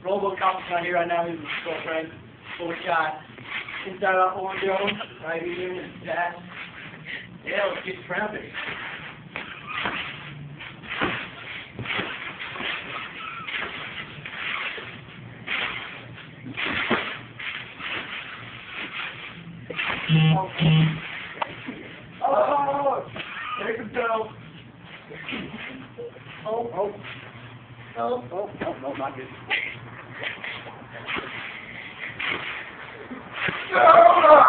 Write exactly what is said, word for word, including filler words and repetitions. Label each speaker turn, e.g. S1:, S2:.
S1: Robocop's not here right now, he's his girlfriend. But we got inside our Oreo, right here, and that. Yeah, let's get tramping. Oh, take him down. Oh, oh. Oh, oh, no, no, not good.